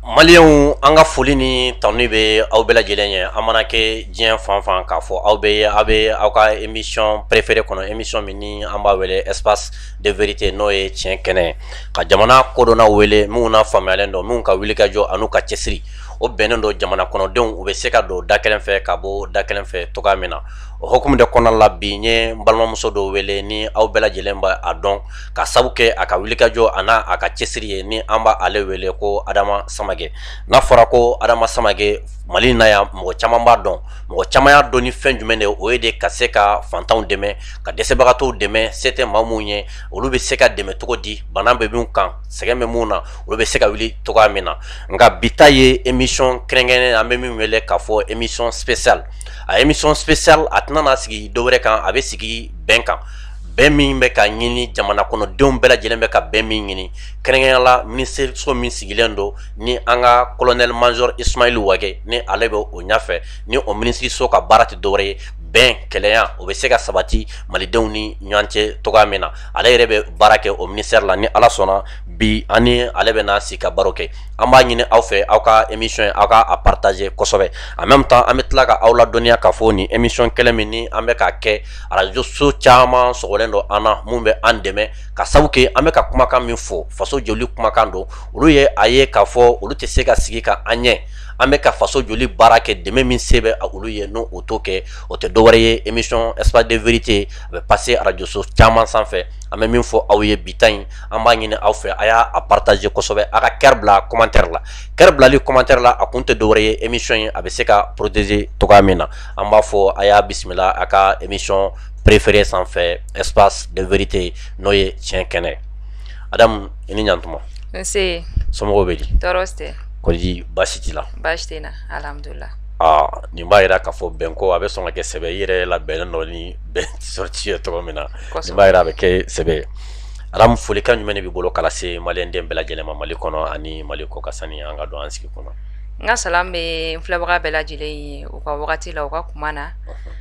Maliens an ka foli ni tanu bɛ aw bɛɛ lajɛlen ye an mana kɛ diɲɛ fan fan k'a fɔ aw bɛ aw ka émission préférée kɔnɔ émission min ni an b'a wele espace de vérité n'o ye tiɲɛ kɛnɛ ka jamana kodɔnnaw wele minnu na faamuyalen don minnu ka wulikajɔ an'u ka cɛsiri o bɛnnen don jamana kɔnɔdenw u bɛ se ka don da kelen fɛ ka bɔ da kelen fɛ togoya min na o hukumu de kɔnɔna la bi n ye n balimamuso dɔw wele ni aw bɛɛ lajɛlen b'a dɔn ka sabu kɛ a ka wulikajɔ a n'a a ka cɛsiri ye ni an b'a ale wele ko Adama Samake n'a fɔra ko Adama Samake Mali na yan mɔgɔ caman b'a dɔn mɔgɔ caman y'a dɔn ni fɛn jumɛn de o ye de ka se ka fantanw dɛmɛ ka dɛsɛbagatɔw dɛmɛ se tɛ maa mun ye olu bɛ se ka dɛmɛ cogo di bana bɛ min kan sɛgɛn bɛ mun na olu bɛ se ka wuli togoya min na nka bi ta ye émission kɛrɛnkɛrɛnnen an bɛ min wele k'a fɔ émission spéciale a émission spéciale a tɛna na sigi dɔwɛrɛ kan a bɛ sigi bɛn kan bɛn min bɛ ka ɲini jamana kɔnɔdenw bɛɛ lajɛlen bɛ ka bɛn min ɲini kɛrɛnkɛrɛnnenya la ministériso min sigilen don ni an ka colonel major Ismail Wage ni ale bɛ o ɲɛfɛ ni o ministériso ka baara tɛ dɔwɛrɛ ye bɛn kɛlɛya o bɛ se ka sabati malidenw ni ɲɔgɔn cɛ togoya min na ale yɛrɛ bɛ baara kɛ o ministère la ni ala sɔnna bi ani ale bɛ na sigi ka baro kɛ an b'a ɲini aw fɛ aw ka émission aw ka a partager kosɛbɛ en même temps an bɛ tila ka aw ladɔnniya k'a fɔ nin émission kɛlɛ min ni an bɛ ka kɛ radio so caman sɔgɔlen don an na mun bɛ an dɛmɛ ka sabu kɛ an bɛ ka kumakan min fɔ faso joli kumakan don olu ye a ye k'a fɔ olu tɛ se ka sigi ka an ɲɛ an bɛ ka faso joli baara kɛ dɛmɛ min se bɛ olu ye n'o o t'o kɛ o tɛ dɔwɛrɛ ye émission espace de vérité a bɛ passer radio so caman sanfɛ an bɛ min fɔ aw ye bi ta in an b'a ɲini aw fɛ a y'a partager kosɛbɛ a ka kɛr bila commentaire la kɛr bilali commentaire la a kun tɛ dɔwɛrɛ ye émission in a bɛ se ka protéger togoya min na an b'a fɔ a y'a bisimila a ka émission préférée sanfɛ espace de vérité n'o ye tiɲɛ kɛnɛ Adamu i ni ɲantuma nse somɔgɔw bɛ di tɔɔrɔ tɛ kɔdi baasi t'i la baasi tɛ na alhamdulillah nin b'a yira k'a fɔ bɛnko a bɛ sɔn ka kɛ sɛbɛ i yɛrɛ labɛnnen dɔ ni bɛn sorti ye cogo min na nin b'a yira a bɛ kɛ sɛbɛ ye Adamu folikan jumɛn de b'i bolo k'a lase maliyɛnden bɛɛ lajɛlen ma Mali kɔnɔ ani Mali kɔ ka sanni an ka don an sigi kɔnɔ n ka salam bɛ n filɛbaga bɛɛ lajɛlen ye u ka wagati la u ka kuma na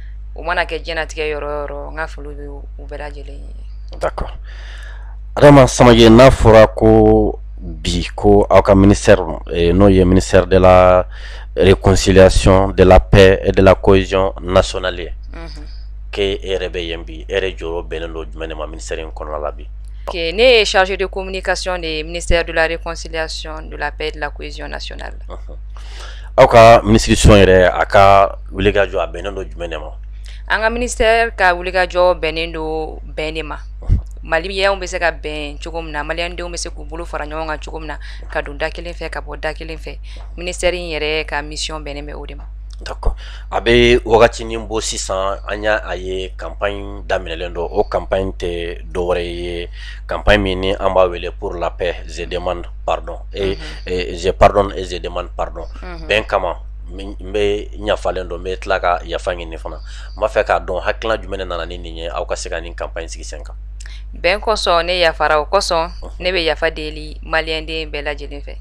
u mana kɛ diɲɛlatigɛ yɔrɔ o yɔrɔ n ka foli bɛ u bɛɛ lajɛlen ye d'accord Adama Samake n'a fɔra ko bi ko aw ka ministère n'o ye ministère de la réconciliation de la paix et de la cohésion nationale ye ke e yɛrɛ bɛ yen bi e yɛrɛ jɔyɔrɔ bɛnnen don jumɛn de ma ministère in kɔnɔna la bi ne ye chargé de communication du ministère de la réconciliation de la paix et de la cohésion nationale aw ka ministériso yɛrɛ a ka wulikajɔ a bɛnnen don jumɛn de ma an ka ministère ka wulikajɔ bɛnnen don bɛn de ma maliyɛnw bɛ se ka bɛn cogo min na maliyɛndenw bɛ se k'u bolo fara ɲɔgɔn kan cogo min na ka don da kelen fɛ ka bɔ da kelen fɛ ministère in yɛrɛ ka mission bɛnnen bɛ o de ma d'accord a bɛ wagatinin bɔ sisan an y'a ye campagne daminɛlen don o campagne tɛ dɔwɛrɛ ye campagne min ni an b'a wele pour la paix je demande pardon et je pardonne et je demande pardon bɛn kama n bɛ ɲafalen don n bɛ tila ka yafa ɲini fana n b'a fɛ k'a dɔn hakilina jumɛn de nana ni nin ye aw ka se ka nin campagne sigi sen kan bɛn kosɔn ne yafara o kosɔn ne bɛ yafa deli maliyɛnden bɛɛ lajɛlen fɛ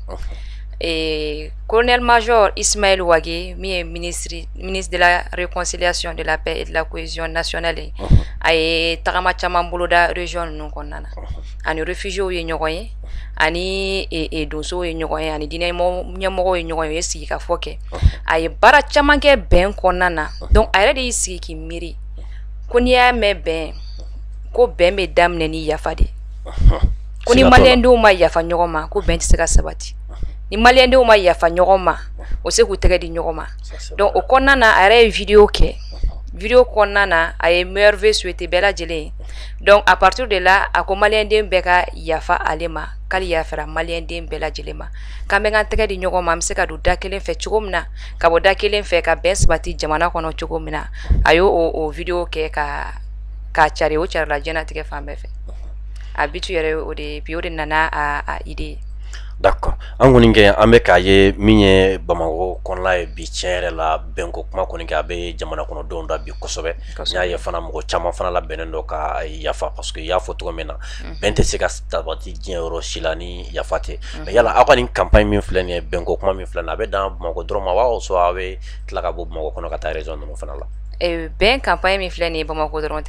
colonel major Ismail Wage min ye ministre de la réconciliation de la paix et de la cohésion nationale a ye tagama caman boloda région ninnu kɔnɔna na ani réfugiés ye ɲɔgɔn ye ani donsow ye ɲɔgɔn ye ani diinɛ ɲɛmɔgɔw ye ɲɔgɔn ye o ye sigikafɔ kɛ a ye baara caman kɛ bɛn kɔnɔna na donc a yɛrɛ de y'i sigi k'i miiri ko n'i y'a mɛn bɛn ko bɛn bɛ daminɛ ni yafa de ko ni maliyɛndenw ma yafa ɲɔgɔn ma ko bɛn tɛ se ka sabati ni maliyɛndenw ma yafa ɲɔgɔn ma o se k'u tɛgɛ di ɲɔgɔn ma donc o kɔnɔna na a yɛrɛ ye vidéo kɛ vidéo kɔnɔna na a ye meilleur vœu souhaité bɛɛ lajɛlen ye donc à partir de là a ko maliyɛnden bɛɛ ka yafa ale ma k'ale yafara maliyɛnden bɛɛ lajɛlen ma k'an bɛ k'an tɛgɛ di ɲɔgɔn ma an bɛ se ka don da kelen fɛ cogo min na ka bɔ da kelen fɛ ka bɛn sabati jamana kɔnɔ cogo min na a y'o o vidéo kɛ k'a cari o carila diɲɛlatigɛ fan bɛɛ fɛ a bitu yɛrɛ o de bi o de nana a idée d'accord an kɔni kɛ an bɛ k'a ye min ye Bamakɔ kɔnɔna ye bi tiɲɛ yɛrɛ la bɛnko kuma kɔni kɛ a bɛ jamana kɔnɔdenw da bi kosɛbɛ n y'a ye fana mɔgɔ caman fana labɛnnen don ka yafa parce que i y'a fɔ cogo min na bɛn tɛ se ka sabati diɲɛ yɔrɔ si la ni yafa tɛ mais yala aw ka nin campagne min filɛ nin ye bɛnko kuma min filɛ nin ye a bɛ dan Bamakɔ dɔrɔn ma wa so aw bɛ tila ka bɔ Bamakɔ kɔnɔ ka taa région ninnu fana la bɛn campagne min filɛ nin ye Bamakɔ dɔrɔn tɛ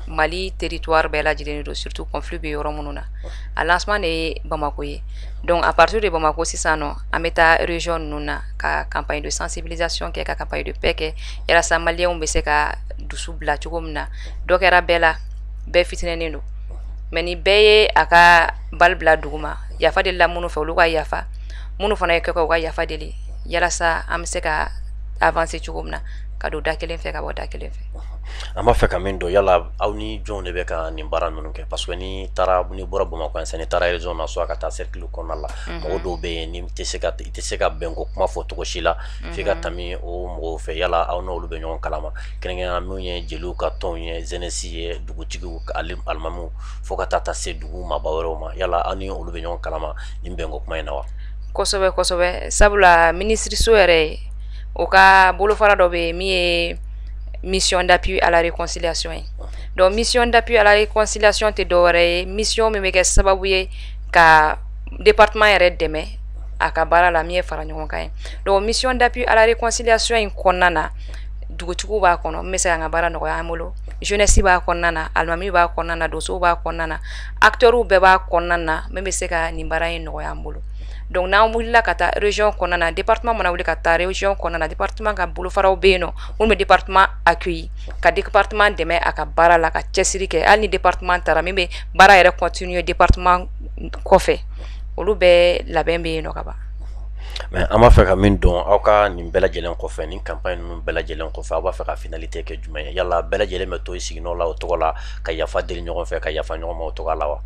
Mali territoire bɛɛ lajɛlen do surtout conflit bɛ yɔrɔ minnu na a lancement de ye Bamako ye donc à partir de Bamako sisan nɔ an bɛ taa région ninnu na ka campagne de sensibilisation kɛ ka campagne de paix kɛ yalasa maliyɛnw bɛ se ka dusu bila cogo min na dɔ kɛra bɛɛ la bɛɛ fitinɛnen do mais ni bɛɛ ye a ka bal bila duguma yafa delila minnu fɛ olu ka yafa minnu fana ye kɛ u ka yafa deli yalasa an bɛ se ka avancer cogo min na ka don da kelen fɛ ka bɔ da kelen fɛ. An b'a fɛ ka min dɔn yala aw ni jɔnw de bɛ ka nin baara ninnu kɛ parce que ni bɔra Bamakɔ yan ni taara région na so a ka taa cercle kɔnɔna la mɔgɔ dɔw bɛ yen ni i tɛ se ka bɛn ko kuma fɔ cogo si la f'i ka tɛmɛ o mɔgɔw fɛ yala aw n'olu bɛ ɲɔgɔn kalama kɛrɛnkɛrɛnnenya min ye jeliw ka tɔnw ye jeunesse ye dugutigiw alimamiw fo ka taa se dugu maba wɛrɛw ma yala aw ni olu bɛ ɲɔgɔn kalama nin bɛnko kuma in na wa. Kosɛbɛ kosɛbɛ sabula minisiriso yɛrɛ o ka bolofara dɔ bɛ min ye mission d'appui à la réconciliation ye donc mission d'appui à la réconciliation tɛ dɔwɛrɛ ye mission min bɛ kɛ sababu ye ka département yɛrɛ dɛmɛ a ka baara la min ye fara ɲɔgɔn kan ye donc mission d'appui à la réconciliation in kɔnɔna na dugutigiw b'a kɔnɔ min bɛ se ka an ka baara nɔgɔya an bolo jeunesse b'a kɔnɔna na alimamiw b'a kɔnɔna na donsow b'a kɔnɔna na acteurs bɛɛ b'a kɔnɔna na min bɛ se ka nin baara in nɔgɔya an bolo donc n'an wulila ka taa région kɔnɔna na département mana wuli ka taa région kɔnɔna na département ka bolofaraw bɛ yen nɔ minnu bɛ département accueilli ka département dɛmɛ a ka baara la ka cɛsiri kɛ hali ni département taara min bɛ baara yɛrɛ continuer département kɔfɛ olu bɛɛ labɛn bɛ yen nɔ ka ban. mais an b'a fɛ ka min dɔn aw ka nin bɛɛ lajɛlen kɔfɛ nin campagne ninnu bɛɛ lajɛlen kɔfɛ aw b'a fɛ ka finalité kɛ jumɛn ye yala bɛɛ lajɛlen bɛ to i sigiɲɔgɔn la o tɔgɔ la ka yafa deli ɲɔgɔn fɛ ka yafa ɲɔgɔn ma o tɔgɔ la wa.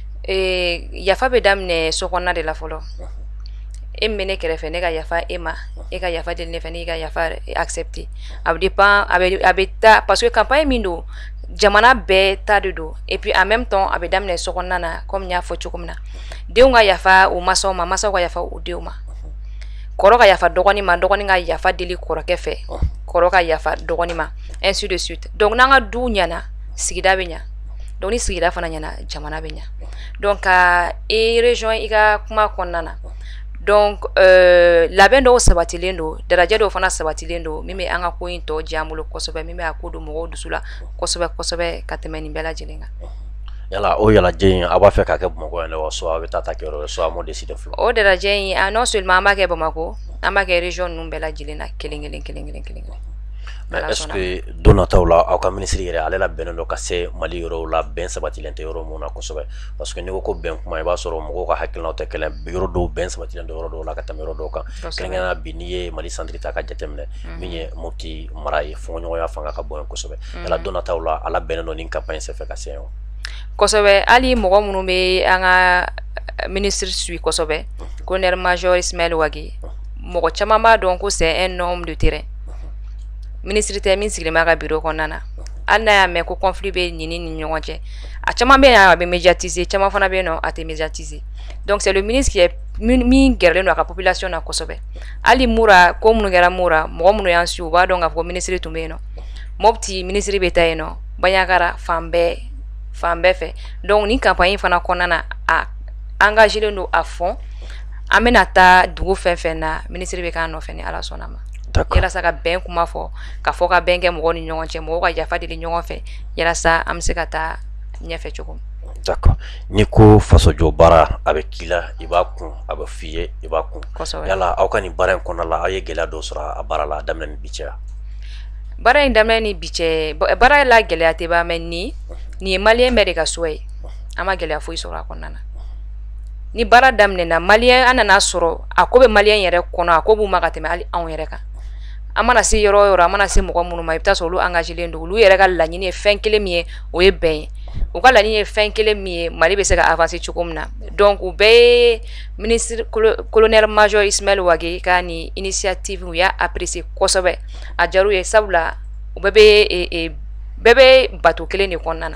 Yafa bɛ daminɛ so kɔnɔna de la fɔlɔ e min bɛ ne kɛrɛfɛ ne ka yafa e ma e ka yafa deli ne fɛ ne ka yafa accepter a bɛ dépend a bɛ taa parce que campagne min don jamana bɛɛ ta de don et puis en même temps a bɛ daminɛ so kɔnɔna na comme n y'a fɔ cogo min na denw ka yafa u masaw ma masaw ka yafa u denw ma kɔrɔ ka yafa dɔgɔnin ma dɔgɔnin ka yafa deli kɔrɔkɛ fɛ kɔrɔ ka yafa dɔgɔnin ma ainsi de suite donc n'an ka du ɲɛna sigida bɛ ɲa donc ni sigida fana ɲɛna jamana bɛ ɲa donc ka région i ka kuma kɔnɔna na donc labɛn dɔw sabatilen don darajɛ dɔw fana sabatilen don min bɛ an ka ko in tɔ diya an bolo kosɛbɛ min bɛ a ko don mɔgɔw dusu la kosɛbɛ kosɛbɛ ka tɛmɛ nin bɛɛ lajɛlen kan. yala o yalajɛ in a b'a fɛ k'a kɛ Bamakɔ yan de wa so a bɛ taa kɛ yɔrɔ wɛrɛ so a m'o décider fɔlɔ. O darajɛ in non seulement an b'a kɛ Bamakɔ an b'a kɛ région ninnu bɛɛ lajɛlen na kelen kelen. mais est ce que don nataw la aw ka minisiri yɛrɛ ale labɛnnen don ka se Mali yɔrɔw la bɛn sabatilen tɛ yɔrɔ mun na kosɛbɛ parce que n'i ko bɛn kuma i b'a sɔrɔ mɔgɔw ka hakilinaw tɛ kelen yɔrɔ dɔw bɛn sabatilen tɛ yɔrɔ dɔw la ka tɛmɛ yɔrɔ dɔw kan kɛrɛnkɛrɛnnenya bi n'i ye Mali centre ta ka jateminɛ min ye Mopti mara ye fɔɲɔgɔnya fanga ka bon yen kosɛbɛ yala don nataw la ala bɛnnen don nin campagne senfɛ ka se yan wa. Kosɛbɛ hali mɔgɔ minnu bɛ an ka ministre suit kosɛbɛ colonel major Ismaël Wage mɔgɔ caman b'a dɔn ko c'est un homme de terrain ministre tɛ min sigilen b'a ka bureau kɔnɔna na hali n'a y'a mɛn ko conflit bɛ nin ni ɲɔgɔn cɛ a caman bɛ yen a bɛ médiatiser caman fana bɛ yen nɔ a tɛ médiatiser donc c'est le ministre qui est min gɛrɛlen don a ka population na kosɛbɛ hali Mura ko minnu kɛra Mura mɔgɔ minnu y'an su u b'a dɔn k'a fɔ ko ministre tun bɛ yen nɔ Mopti ministre bɛ taa yen nɔ Bandiagara fan bɛɛ fɛ donc nin campagne fana kɔnɔna na a engagélen don à fond an bɛna taa dugu fɛn fɛn na ministre bɛ k'an nɔfɛ ni ala sɔnna ma. Yalasa ka bɛn kuma fɔ ka fɔ ka bɛn kɛ mɔgɔw ni ɲɔgɔn cɛ mɔgɔw ka yafa deli ɲɔgɔn fɛ yalasa an bɛ se ka taa ɲɛfɛ cogo min. D'accord ni ko fasojɔ baara a bɛ k'i la i b'a kun a bɛ f'i ye i b'a kun yala aw ka nin baara in kɔnɔna la aw ye gɛlɛya dɔw sɔrɔ a baara la daminɛ ni bi cɛ. Baara in daminɛ ni bi cɛ baara la gɛlɛya tɛ ban mais nin ye maliyɛn bɛɛ de ka souhait ye an ma gɛlɛya foyi sɔrɔ a kɔnɔna na ni baara daminɛna maliyɛn an nana sɔrɔ a ko bɛ maliyɛn yɛrɛ kɔnɔ a ko b'u ma ka tɛmɛ hali anw yɛrɛ kan. An mana se yɔrɔ o yɔrɔ an mana se mɔgɔ minnu ma i bɛ taa sɔrɔ olu engagélen don olu yɛrɛ ka laɲini ye fɛn kelen min ye o ye bɛn ye u ka laɲini ye fɛn kelen min ye Mali bɛ se ka avancer cogo min na donc u bɛɛ ye ministre colonel major Ismaël Wage ka nin initiative u y'a apprécier kosɛbɛ a diyar'u ye sabula u bɛɛ bɛ bato kelen de kɔnɔna na.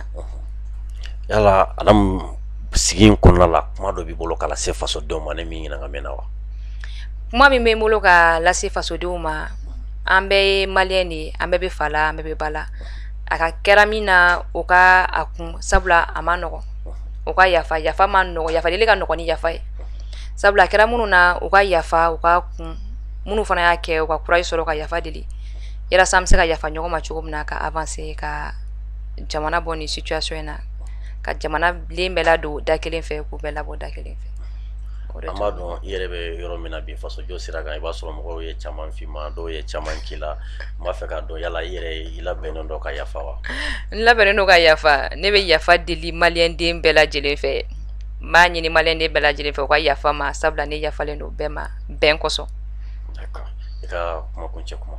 Yala Adam sigi in kɔnɔna la kuma dɔ b'i bolo ka lase fasodenw ma ne min ɲininka mɛn na wa. Kuma min bɛ n bolo ka lase fasodenw ma an bɛɛ ye maliyɛn de ye an bɛɛ bɛ fa la an bɛɛ bɛ ba la a ka kɛra min na o ka a kun sabula a ma nɔgɔn o ka yafa ma nɔgɔn yafa deli ka nɔgɔn ni yafa ye sabula a kɛra minnu na u ka yafa u ka kun minnu fana y'a kɛ u ka courage sɔrɔ ka yafa deli yalasa an bɛ se ka yafa ɲɔgɔn ma cogo min na ka avancer ka jamana bɔ ni situation in na ka jamana len bɛɛ ladon da kelen fɛ k'u bɛɛ labɔ da kelen fɛ. An b'a dɔn i yɛrɛ bɛ yɔrɔ min na bi fasojɔ sira kan i b'a sɔrɔ mɔgɔw ye caman f'i ma dɔw ye caman k'i la n b'a fɛ k'a dɔn yala i yɛrɛ i labɛnnen dɔ ka yafa wa. N labɛnnen don ka yafa ne bɛ yafa deli maliyɛnden bɛɛ lajɛlen fɛ n b'a ɲini maliyɛnden bɛɛ lajɛlen fɛ u ka yafa ma sabula ne yafalen don bɛɛ ma bɛn kosɔn. D'accord i ka kumakuncɛ kuma.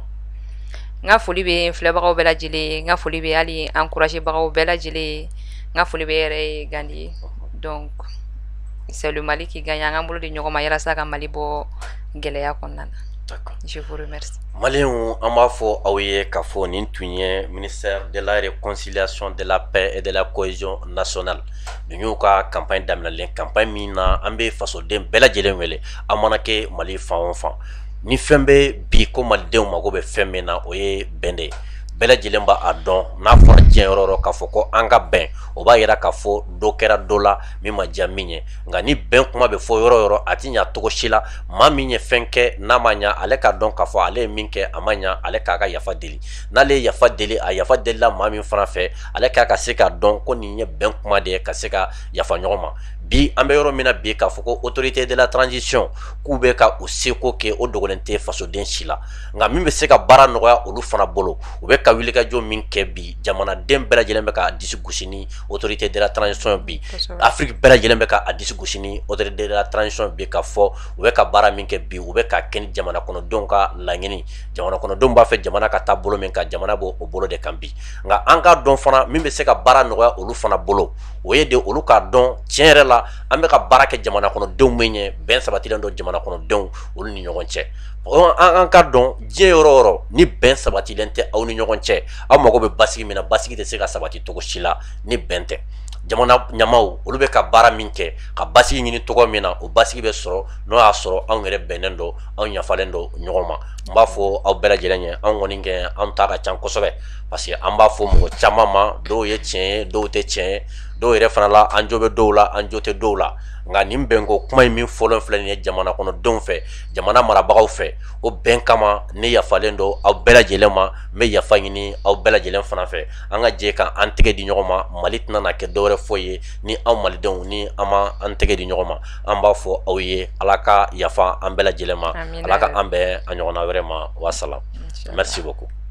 N ka foli bɛ n filɛbagaw bɛɛ lajɛlen ye n ka foli bɛ hali encouragebagaw bɛɛ lajɛlen ye n ka foli bɛ yɛrɛ ye Gandi ye donc c'est le Mali qui gagne an bolo di ɲɔgɔn ma yalasa ka Mali bɔ gɛlɛya kɔnɔna na. D'accord. Je vous remercie. Malien an b'a fɔ aw ye k'a fɔ nin tun ye ministère de la réconciliation de la paix et de la cohésion nationale nin y'u ka campagne daminɛlen campagne min na an bɛ fasoden bɛɛ lajɛlen wele a mana kɛ Mali fan o fan ni fɛn bɛ bi ko malidenw mago bɛ fɛn min na o ye bɛn de ye bɛɛ lajɛlen b'a dɔn n'a fɔra diɲɛ yɔrɔ yɔrɔ k'a fɔ ko an ka bɛn o b'a yira k'a fɔ dɔ kɛra dɔ la min ma diya min ye nka ni bɛn kuma bɛ fɔ yɔrɔ yɔrɔ a ti ɲa cogo si la maa min ye fɛn kɛ n'a ma ɲa ale k'a dɔn k'a fɔ ale ye min kɛ a ma ɲa ale k'a ka yafa deli n'ale ye yafa deli a yafa delila maa min fana fɛ ale k'a ka se k'a dɔn ko nin ye bɛn kuma de ye ka se ka yafa ɲɔgɔn ma bi an bɛ yɔrɔ min na bi k'a fɔ ko autorité de la transition k'u bɛ ka u seko kɛ o dogolen tɛ fasoden si la nka min bɛ se ka baara nɔgɔya olu fana bolo u bɛ ka wulikajɔ min kɛ bi jamanaden bɛɛ lajɛlen bɛ ka disi gosi ni autorité de la transition bi Afrique bɛɛ lajɛlen bɛ ka disi gosi ni autorité de la transition bi k'a fɔ u bɛ ka baara min kɛ bi u bɛ ka kɛ ni jamana kɔnɔdenw ka laɲini jamana kɔnɔdenw b'a fɛ jamana ka taa bolo min kan jamana b'o o bolo de kan bi nka an k'a dɔn fana min bɛ se ka baara nɔgɔya olu fana bolo o ye de olu k'a dɔn tiɲɛ yɛrɛ la an bɛ ka baara kɛ jamana kɔnɔdenw min ye bɛn sabatilen don jamana kɔnɔdenw olu ni ɲɔgɔn cɛ an ka dɔn diɲɛ yɔrɔ o yɔrɔ ni bɛn sabatilen tɛ aw ni ɲɔgɔn cɛ aw mago bɛ basigi min na basigi tɛ se ka sabati cogo si la ni bɛn tɛ jamana ɲamaw olu bɛ ka baara min kɛ ka basigi ɲini cogo min na o basigi bɛ sɔrɔ n'o y'a sɔrɔ anw yɛrɛ bɛnnen don anw yafalen don ɲɔgɔn ma n b'a fɔ aw bɛɛ lajɛlen ye anw kɔni kɛ anw ta ka ca kosɛbɛ parce que an b'a fɔ mɔgɔ caman ma dɔw ye tiɲɛ ye dɔw tɛ tiɲɛ ye dɔw yɛrɛ fana la an jo bɛ dɔw la an jo tɛ dɔw la nka nin bɛnko kuma in min fɔlɔ filɛ nin ye jamana kɔnɔdenw fɛ jamana marabagaw fɛ o bɛn kama ne yafalen don aw bɛɛ lajɛlen ma n bɛ yafa ɲini aw bɛɛ lajɛlen fana fɛ an ka jɛ ka an tɛgɛ di ɲɔgɔn ma Mali tɛna na kɛ dɔwɛrɛ foyi ye ni aw malidenw ni an ma an tɛgɛ di ɲɔgɔn ma an b'a fɔ aw ye Ala ka yafa an bɛɛ lajɛlen ma Ala ka an bɛn a ɲɔgɔnna wɛrɛ ma wa salam merci beaucoup.